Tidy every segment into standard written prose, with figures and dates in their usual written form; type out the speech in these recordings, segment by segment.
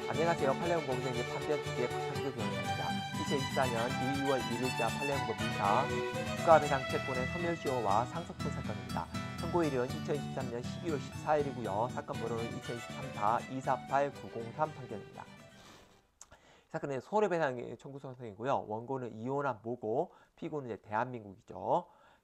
안녕하세요. 판례연구원의 판변특위의 박상규 변호사입니다. 2024년 2월 1일자 판례연구 민사 국가배상 채권의 소멸시효와 상속분 사건입니다. 선고일은 2023년 12월 14일이고요. 사건 번호는 2023-248903 판결입니다. 사건은 손해배상 청구 소송이고요. 원고는 이혼한 모고, 피고는 이제 대한민국이죠.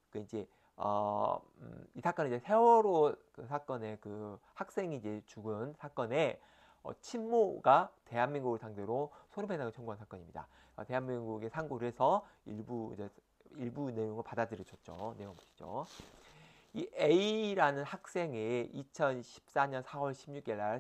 이 사건은 이제 세월호 그 사건의 그 학생이 이제 죽은 사건에 친모가 대한민국을 상대로 손해배상을 청구한 사건입니다. 대한민국에 상고를 해서 일부 내용을 받아들여줬죠. 내용 보시죠. 이 A라는 학생이 2014년 4월 16일 날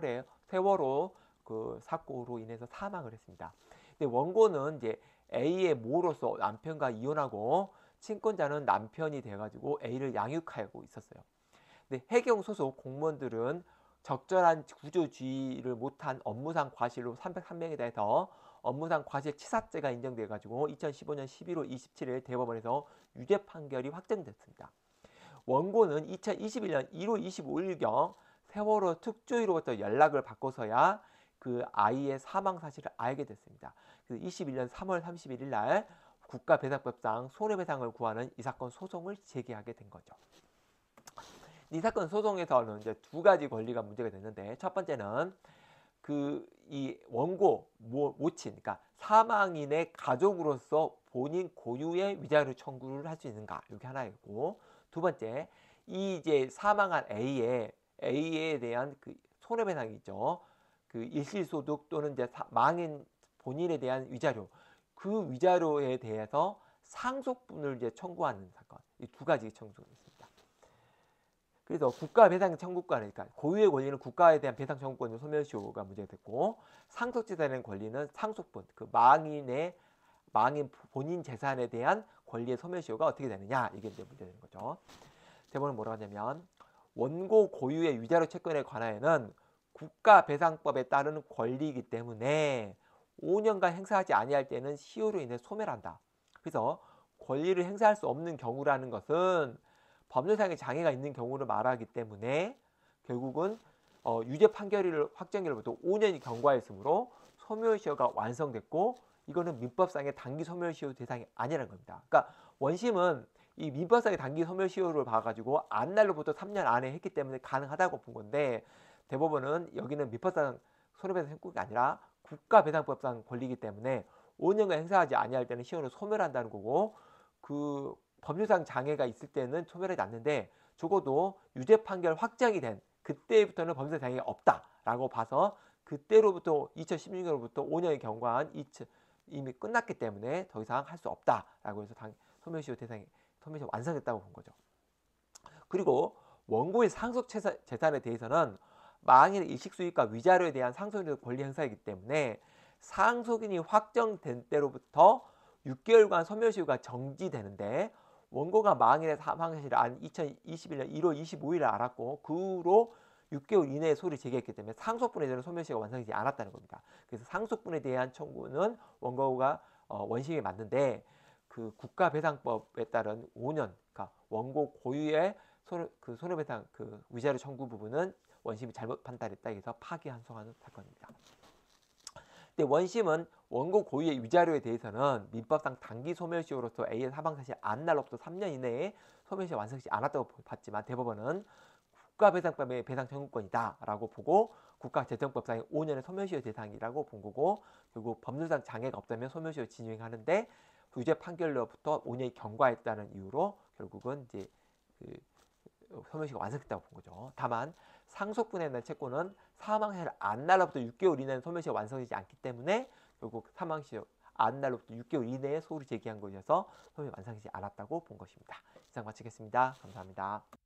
세월호 그 사고로 인해서 사망을 했습니다. 근데 원고는 이제 A의 모로서 남편과 이혼하고 친권자는 남편이 돼가지고 A를 양육하고 있었어요. 근데 해경 소속 공무원들은 적절한 구조주의를 못한 업무상 과실로 301명에 대해서 업무상 과실 치사죄가 인정돼가지고 2015년 11월 27일 대법원에서 유죄 판결이 확정됐습니다. 원고는 2021년 1월 25일경 세월호 특조위로부터 연락을 받고서야 그 아이의 사망 사실을 알게 됐습니다. 그래서 21년 3월 31일 날 국가배상법상 손해배상을 구하는 이 사건 소송을 제기하게 된 거죠. 이 사건 소송에서는 이제 두 가지 권리가 문제가 됐는데, 첫 번째는 이 원고 모친, 그러니까 사망인의 가족으로서 본인 고유의 위자료 청구를 할 수 있는가, 이게 하나였고, 두 번째, 이 이제 사망한 A에 대한 그 손해배상이 있죠. 그 일시소득 또는 이제 망인 본인에 대한 위자료, 그 위자료에 대해서 상속분을 이제 청구하는 사건, 이 두 가지 청구가 있습니다. 그래서 국가배상 청구권, 그러니까 고유의 권리는 국가에 대한 배상 청구권의 소멸시효가 문제가 됐고, 상속재산의 권리는 상속분, 그 망인 본인 재산에 대한 권리의 소멸시효가 어떻게 되느냐, 이게 이제 문제되는 거죠. 대법원은 뭐라고 하냐면, 원고 고유의 위자료 채권에 관하여는 국가배상법에 따르는 권리이기 때문에 5년간 행사하지 아니할 때는 시효로 인해 소멸한다. 그래서 권리를 행사할 수 없는 경우라는 것은 법률상의 장애가 있는 경우를 말하기 때문에 결국은 유죄 판결을 확정일로부터 5년이 경과했으므로 소멸시효가 완성됐고, 이거는 민법상의 단기 소멸시효 대상이 아니라는 겁니다. 그러니까 원심은 이 민법상의 단기 소멸시효를 봐가지고 안날로부터 3년 안에 했기 때문에 가능하다고 본 건데, 대법원은 여기는 민법상 손해배상 청구가 아니라 국가배상법상 권리이기 때문에 5년간 행사하지 아니할 때는 시효를 소멸한다는 거고, 그 법률상 장애가 있을 때는 소멸하지 않는데, 적어도 유죄 판결 확정이 된 그때부터는 법률상 장애가 없다라고 봐서 그때로부터 2016년으로부터 5년이 경과한 이미 끝났기 때문에 더 이상 할 수 없다라고 해서 소멸시효 대상이 소멸시효 완성됐다고 본 거죠. 그리고 원고의 상속 재산에 대해서는 망인의 일식수익과 위자료에 대한 상속인의 권리 행사이기 때문에 상속인이 확정된 때로부터 6개월간 소멸시효가 정지되는데, 원고가 망인의 사망 사실을 2021년 1월 25일에 알았고 그 후로 6개월 이내에 소를 제기했기 때문에 상속분에 대한 소멸시효가 완성되지 않았다는 겁니다. 그래서 상속분에 대한 청구는 원고가 원심이 맞는데, 그 국가배상법에 따른 5년, 그러니까 원고 고유의 손해배상 그 위자료 청구 부분은 원심이 잘못 판단했다 해서 파기환송하는 사건입니다. 근데 원심은 원고 고유의 위자료에 대해서는 민법상 단기 소멸시효로서 A의 사망 사실 안날로부터 3년 이내에 소멸시효 완성되지 않았다고 봤지만, 대법원은 국가배상법의 배상 청구권이다라고 보고 국가재정법상의 5년의 소멸시효 대상이라고 본 거고, 결국 법률상 장애가 없다면 소멸시효 진행하는데 유죄 판결로부터 5년이 경과했다는 이유로 결국은 이제 소멸시효가 완성됐다고 본 거죠. 다만 상속분에 대한 채권은 사망시효 안날로부터 6개월 이내는 소멸시효가 완성되지 않기 때문에 결국 사망시효 안날로부터 6개월 이내에 소를 제기한 것이어서 소멸시효가 완성되지 않았다고 본 것입니다. 이상 마치겠습니다. 감사합니다.